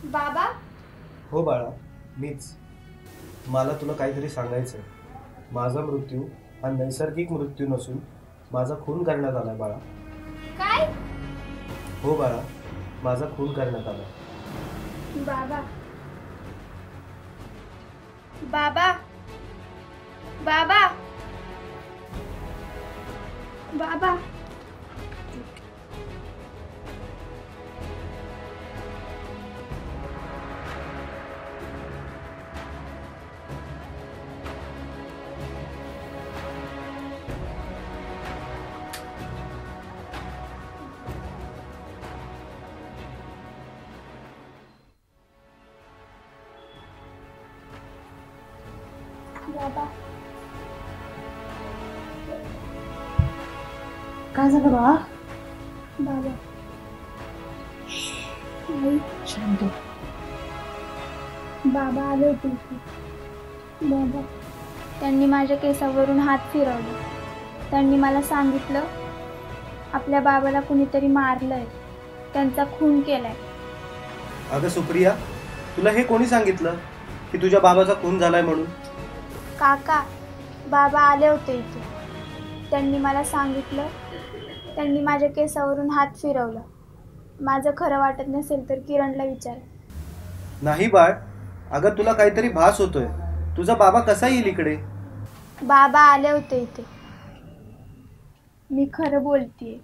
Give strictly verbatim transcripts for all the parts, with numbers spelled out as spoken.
बाबा? हो बाळा, मीच. मला तुला काहीतरी सांगायचं आहे. माझा मृत्यू हा नैसर्गिक मृत्यू नसून माझा खून करण्यात आलाय बाळा. काय? हो बाळा, माझा खून करण्यात आलाय. बाबा बाबा बाबा बाबा बाबा काय झालं बाळा? बाबा आई शांत. बाबा आले होते इथे. बाबा त्यांनी माझ्या केसावरून हात फिरवले. त्यांनी मला सांगितलं आपल्या बाबाला कुणीतरी मारलंय, त्यांचा खून केलाय. अगं सुप्रिया, तुला हे कोणी सांगितलं की तुझ्या बाबाचा खून झालाय म्हणून? काका, बाबा आले होते इथे. त्यांनी मला सांगितलं, त्यांनी माझ्या केसावरून हात फिरवला. माझं खरं वाटत नसेल तर किरणला विचार. नाही बाळ, अगं तुला काहीतरी भास होतोय. तुझा बाबा कसा येईल इकडे? बाबा आले होते इथे. मी खरं बोलतीये.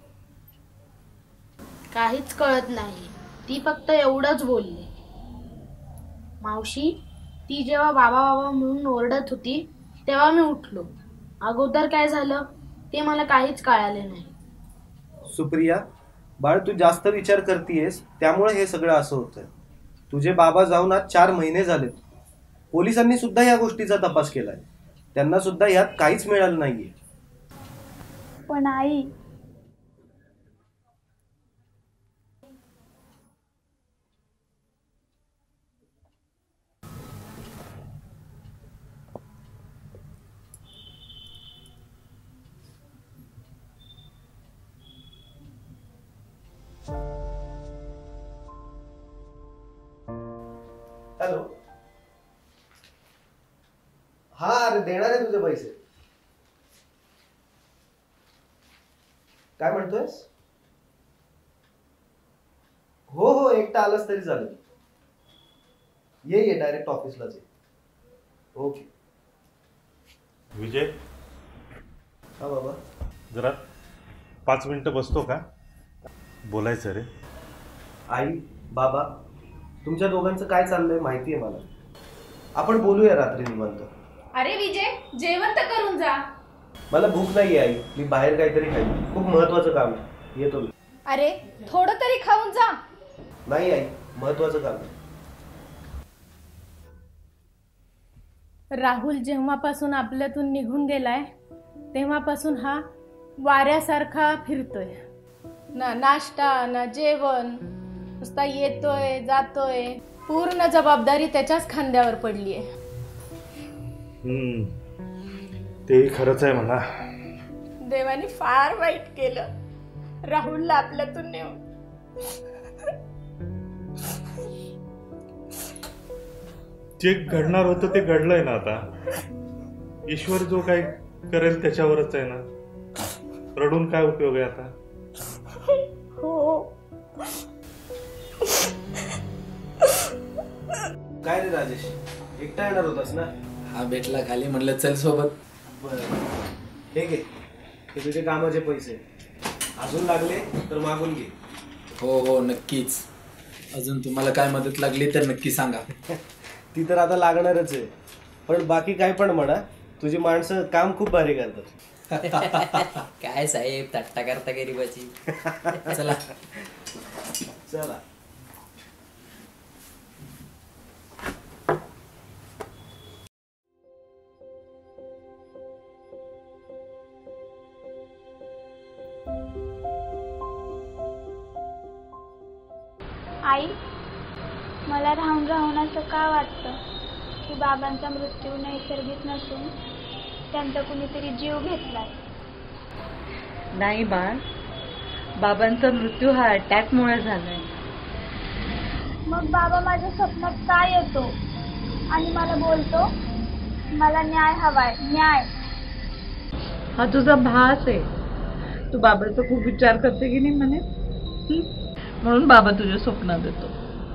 काहीच कळत नाही. ती फक्त एवढंच बोलली. मावशी, ती जेव्हा बाबा बाबा म्हणून ओरडत होती तेव्हा मी उठलो. अगोदर काय झालं ते मला काहीच कळाले नाही. सुप्रिया बाळ, तू जास्त विचार करतीयस त्यामुळे हे सगळं असं होतंय. तुझे बाबा जाऊन आज चार महिने झालेत. पोलिसांनी सुद्धा या गोष्टीचा तपास केलाय. त्यांना सुद्धा यात काहीच मिळालं नाहीये. पण आई, हॅलो. हा, अरे देणार आहे तुझे पैसे. काय म्हणतोयस? हो हो, एकटा आलास तरी चालेल. ये ये डायरेक्ट ऑफिसलाच ये. ओके. विजय, हा बाबा. जरा पाच मिनिटं बसतो का? बोलायचं रे. आई, बाबा, तुमच्या दोघांचं काय चाललंय माहितीये मला. आपण बोलूया रात्री निवांत. अरे विजय, जेवण तर करून जा. मला भूक नाहीये आई, मी बाहेर काहीतरी खाईन. खूप महत्वाचं काम आहे, येतो मी. अरे थोडं तरी खाऊन जा. नाही आई, महत्वाचं काम आहे. राहुल जेव्हापासून आपल्यातून निघून गेलाय तेव्हापासून हा वाऱ्यासारखा फिरतोय. ना नाश्ता ना जेवण, नुसता येतोय जातोय. पूर्ण जबाबदारी त्याच्याच खांद्यावर पडली आहे. हम्म, तेही खरंच आहे म्हणा. देवाने फार वाईट केलं राहुलला आपल्यातून नेऊन. जे घडणार होतं ते घडलंय ना. आता ईश्वर जो काही करेल त्याच्यावरच आहे ना. रडून काय उपयोग आहे आता? हो. काय रे राजेश, एकटा येणार होतास ना? हा भेटला खाली, म्हणलं चल सोबत. बरं, हे घे, हे तुझे कामाचे पैसे. अजून लागले तर मागून घे. हो हो नक्कीच. अजून तुम्हाला काय मदत लागली तर नक्की सांगा. ती तर आता लागणारच आहे. पण बाकी काय पण म्हणा, तुझी माणसं काम खूप भारी करतात. काय साहेब, थट्टा करता गरीबाची. चला चला. आई, मला राहून राहून असं का वाटतं की बाबांचा मृत्यू नैसर्गिक नसून त्यांचा कुणीतरी जीव घेतलाय. नाही बाळ, बाबांचा मृत्यू हा अटॅकमुळे झालाय. मग बाबा माझ्या स्वप्नात काय येतो आणि मला बोलतो मला न्याय हवाय, न्याय. हा तुझा भास आहे. तू बाबाचा खूप विचार करते की नाही म्हणे, म्हणून बाबा तुझ्या स्वप्नात येतो.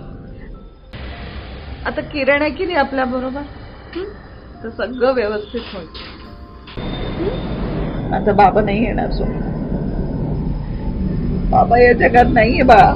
आता किरण आहे की नाही आपल्या बरोबर, तर सगळं व्यवस्थित होईल. आता बाबा नाही येणार सोबत. बाबा या जगात नाहीये बाळा.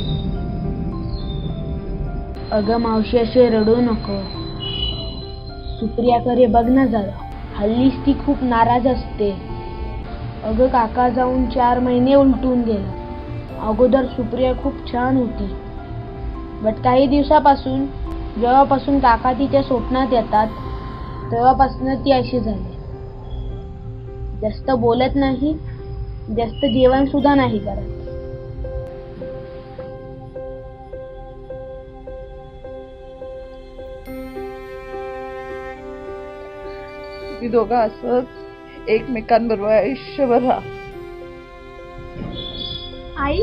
अगं मावशी असे रडू नको. सुप्रियाकडे बघ ना जरा, हल्लीच ती खूप नाराज असते. अगं काका जाऊन चार महिने उलटून गेला. अगोदर सुप्रिया खूप छान होती, बट काही दिवसापासून जेव्हापासून काका तिच्या स्वप्नात येतात तेव्हापासून ती अशी झाली. जास्त बोलत नाही, जास्त जेवण सुद्धा नाही करत. तुम्ही दोघं असंच एकमेकांबरोबर आयुष्यभर राहा. आई,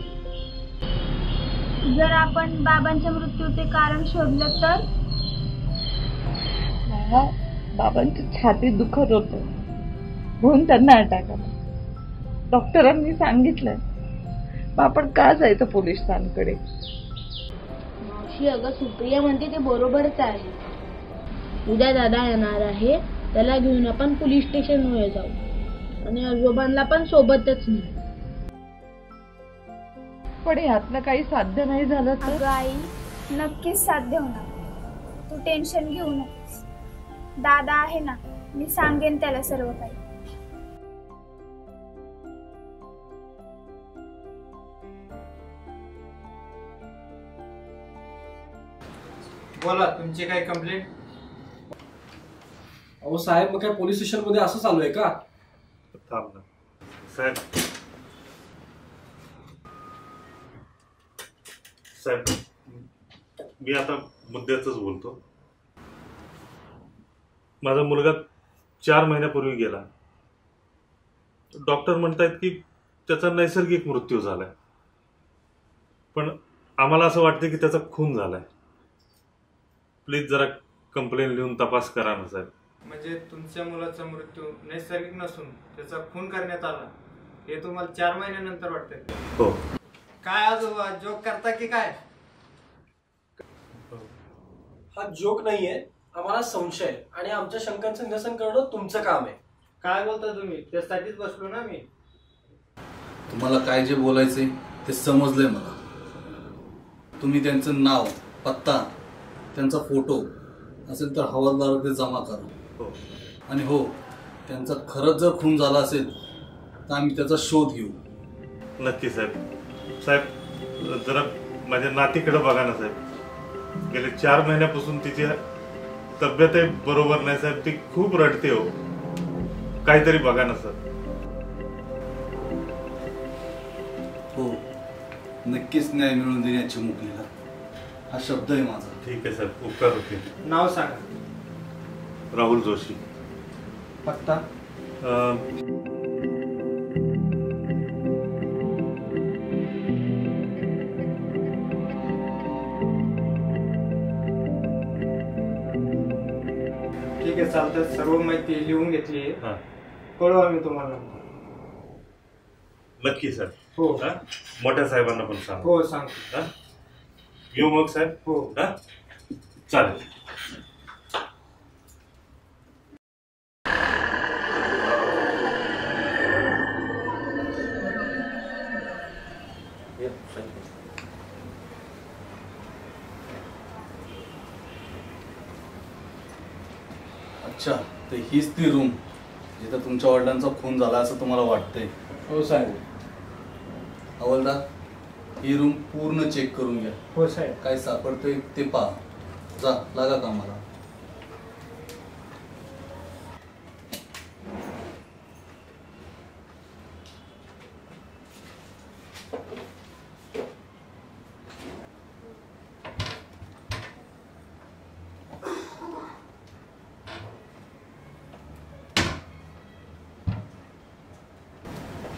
जर आपण बाबांच्या मृत्यूचे कारण शोधलं तर? मला बाबांच्या छातीत दुखत होतं म्हणून त्यांना अटॅक आला. डॉक्टरांनी सांगितलंय, मग आपण का जायचं पोलिसांकडे? मावशी अगं सुप्रिया म्हणते ते बरोबरच आहे. उद्या दादा येणार आहे, त्याला घेऊन आपण पोलीस स्टेशनवर जाऊ आणि आजोबांना पण सोबतच नाही. पण यातनं काही साध्य नाही झालं तर? अगं आई, नक्कीच साध्य होणार. तू टेन्शन घेऊ नकोस. दादा आहे ना, मी सांगेन त्याला सर्व काही. बोला, तुमची काय कंप्लेंट? अहो साहेब, मग काय पोलीस स्टेशन मध्ये असं चालू आहे का? थांब ना साहेब. साहेब, मी आता मुद्द्याच बोलतो. माझा मुलगा चार महिन्यापूर्वी गेला. डॉक्टर म्हणतायत की त्याचा नैसर्गिक मृत्यू झालाय, पण आम्हाला असं वाटतं की त्याचा खून झालाय. प्लीज जरा कंप्लेंट लिहून तपास करा ना साहेब. म्हणजे तुमच्या मुलाचा मृत्यू नैसर्गिक नसून त्याचा खून करण्यात आला हे तुम्हाला चार महिन्यानंतर वाटतंय? हो. काय आजोबा जोक करता की काय? हा जोक नाहीये, आम्हाला संशय आहे आणि आमच्या शंकांचं निरसन करणं तुमचं काम आहे. काय बोलता तुम्ही? त्यासाठीच बसलो ना मी. तुम्हाला काय जे बोलायचंय ते समजलंय मला. तुम्ही त्यांचं नाव, पत्ता, त्यांचा फोटो असेल तर हवालदार ते जमा करा. आणि हो, त्यांचा खरंच जर खून झाला असेल तर आम्ही त्याचा शोध घेऊ. नक्की साहेब. साहेब, जरा माझ्या नातीकडे बघा ना साहेब. गेले चार महिन्यापासून तिची तब्येतही बरोबर नाही साहेब. ती खूप रडते हो. काहीतरी बघा ना सर. हो, नक्कीच न्याय मिळवून देण्याची मुकलीला हा शब्द आहे माझा. ठीक आहे साहेब, उपकार होते. नाव सांगा. राहुल जोशी. पत्ता? ठीक आहे, चालतं. सर्व माहिती लिहून घेतली आहे. कळू आम्ही तुम्हाला. नक्की सर. हो. मोठ्या साहेबांना पण सांग. हो सांग. येऊ मग साहेब. हो चालेल. अच्छा, तर हीच ती रूम जिथं तुमच्या वडिलांचा खून झाला असं तुम्हाला वाटतंय? हो साहेब. हवालदार, ही रूम पूर्ण चेक करून घ्या. हो साहेब. काय सापडतंय ते पहा. जा, लागा कामाला.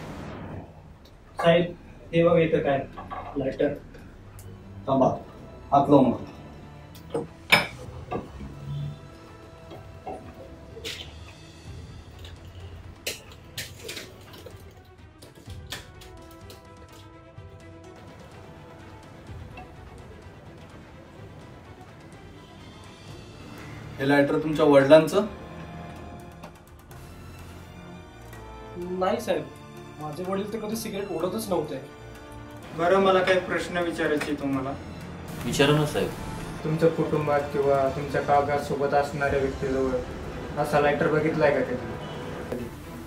साहेब, हे बघ इथं काय लायटर. थांबा, हात लावू नका. हे लायटर तुमच्या वडिलांचं? नाही साहेब, माझे वडील तर कधी सिगरेट ओढतच नव्हते. बरं, मला काही प्रश्न विचारायचे तुम्हाला. विचारा ना साहेब. तुमच्या कुटुंबात किंवा तुमच्या काळात सोबत असणाऱ्या व्यक्तीजवळ असा लायटर बघितलाय का कधी?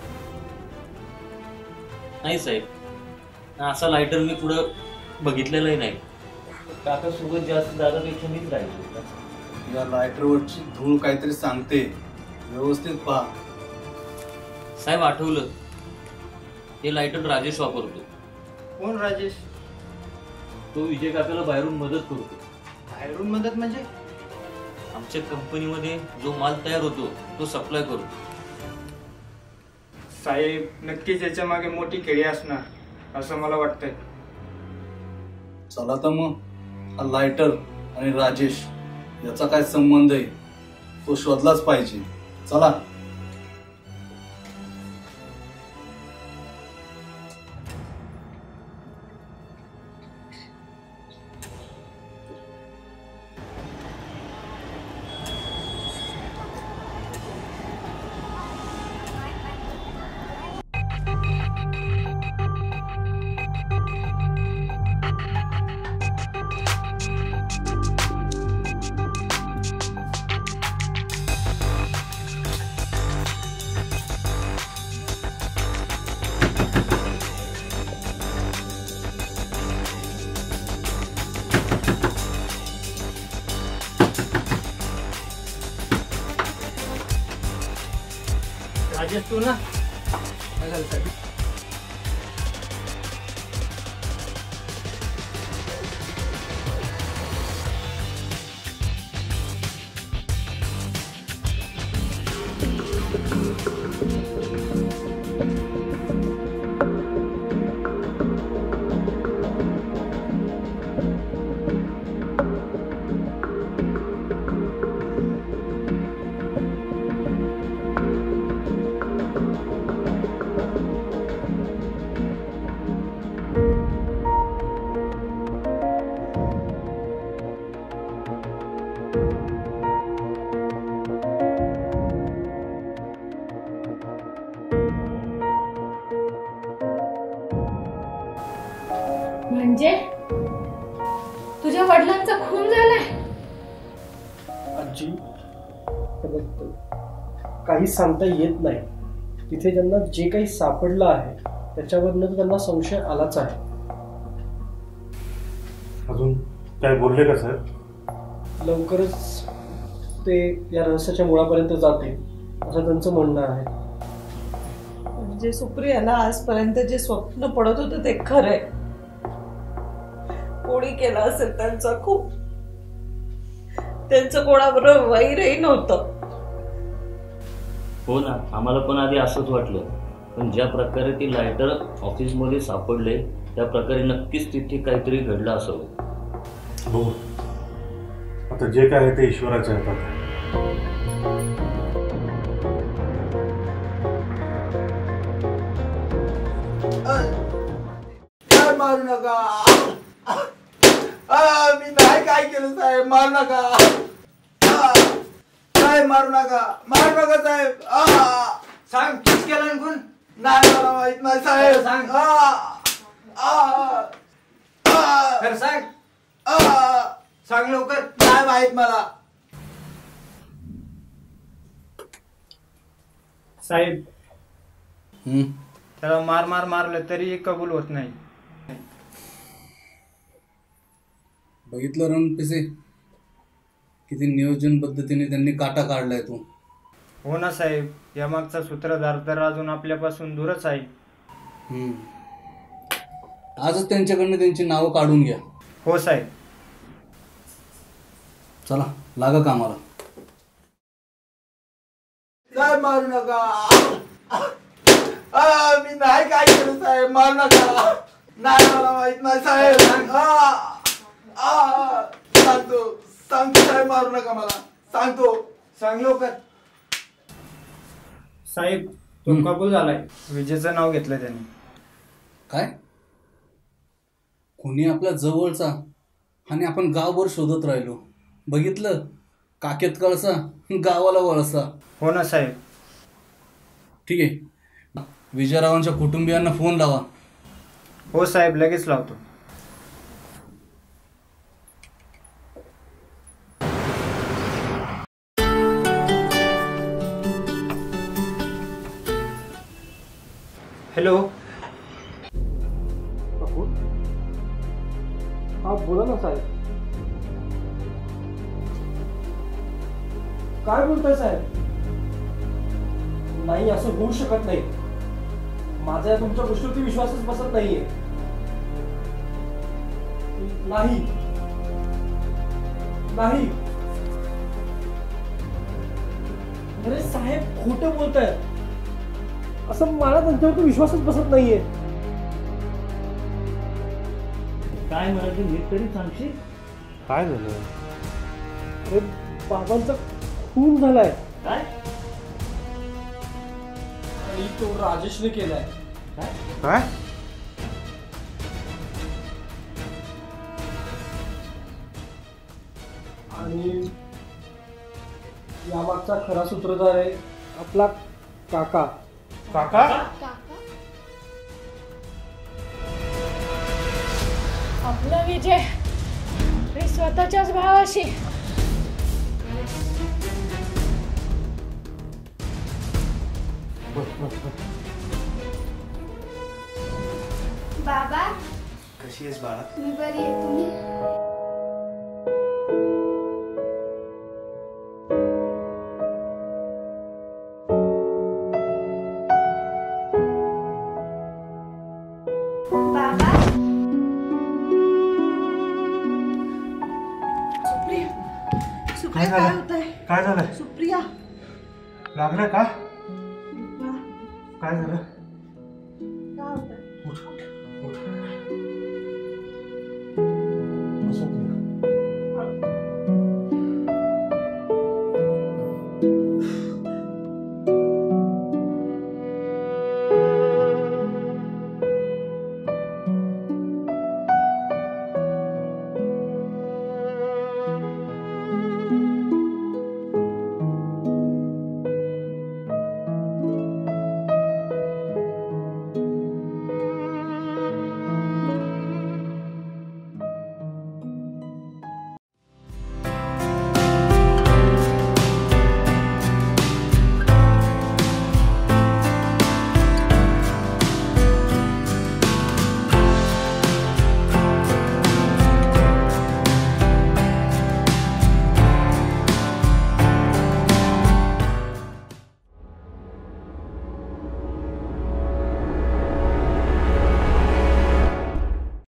नाही साहेब, असा लायटर मी पुढं बघितलेलाही नाही. काका सोबत जास्त दादापेक्षा मीच राहिलो. या लायटरवरची धूळ काहीतरी सांगते, व्यवस्थित पहा. साहेब आठवलं, हे लायटर राजेश वापरतो. कोण राजेश? तो विजय काकाला बाहेरून मदत करतो. बाहेरून मदत म्हणजे? आमच्या कंपनीमध्ये जो माल तयार होतो तो सप्लाय करतो. साहेब, नक्कीच याच्या मागे मोठी खेळी असणार असं मला वाटतंय. चला तर मग, हा लायटर आणि राजेश याचा काय संबंध आहे तो शोधलाच पाहिजे. चला. राजेश तू ना? काय झालं साहेब? म्हणजे तुझ्या वडिलांचा खून झालाय? आजी, काही सांगता येत नाही. तिथे त्यांना जे काही सापडलं आहे त्याच्यावरनं त्यांना संशय आलाच आहे. अजून काय बोलले का सर? लवकरच ते या रहस्याच्या मुळापर्यंत जातील असं त्यांचं म्हणणं आहे. म्हणजे सुप्रियाला आजपर्यंत जे स्वप्न पडत होतं ते खरंय. कोणी केलं असेल त्यांचा खूप. त्यांचं कोणाबरोबर वैरही नव्हतं. हो ना, आम्हाला पण आधी असंच वाटलं, पण ज्या प्रकारे ती लायटर ऑफिसमध्ये सापडले त्या प्रकारे नक्कीच तिथे काहीतरी घडलं असावं. हो, आता जे काय आहे ते ईश्वराच्या हातात आहे. मारू नका. मी नाही काय केलं साहेब, मारू नका. साहेब मारू नका, मारू नका साहेब. सांग किस केलं कोण? नाही मला माहित नाही साहेब. सांग सांग सांग लवकर. नाही माहित मला साहेब. त्याला मार मार मारलं तरी कबूल होत नाही. बघितलं रणपिसे, किती नियोजन पद्धतीने त्यांनी काटा काढलाय तू. हो ना साहेब, यामागचा सूत्रधार तर अजून आपल्यापासून दूरच आहे. हम्म. आजच त्यांच्याकडनं त्यांची नावं काढून घ्या. हो साहेब. चला लागा कामाला. साहेब मारू नका. मी नाही काय केलं साहेब, मारू नका. नाही मला माहित नाही साहेब. सांगतो सांगतो साहेब, मारू नका मला, सांगतो. सांग लवकर. साहेब तो कबूल झालाय, विजेचं नाव घेतलं त्याने. काय? कोणी आपल्या जवळचा आणि आपण गावभर शोधत राहिलो. बघितलं, काकेत कळसा गावाला वळसा. हो ना साहेब. ठीक आहे, विजयरावांच्या कुटुंबियांना फोन लावा. हो साहेब, लगेच लावतो. हॅलो. हा बोला ना साहेब. काय बोलताय साहेब? नाही, असं होऊ शकत नाही. माझा या तुमच्या गोष्टीवरती विश्वासच बसत नाहीये. नाही नाही अरे साहेब, खोटं बोलताय. असं मला त्यांच्यावरती विश्वासच बसत नाहीये. काय म्हणाले नीट तरी सांगशील? काय झालं? अरे बाबांचा खून झालाय. काय? आणि तो राजेशने केलाय. काय? काय? आणि यामागचा खरा सूत्रधार आहे आपला काका. काका? आपला विजय आणि स्वतःच्याच भावाशी. बाबा, कशी आहेस बाळा? मी बरी आहे, तुम्ही? बाबा, काय झालं? काय झालं? सुप्रिया, लागलं का? काय झालं? काय होतंय? उठ.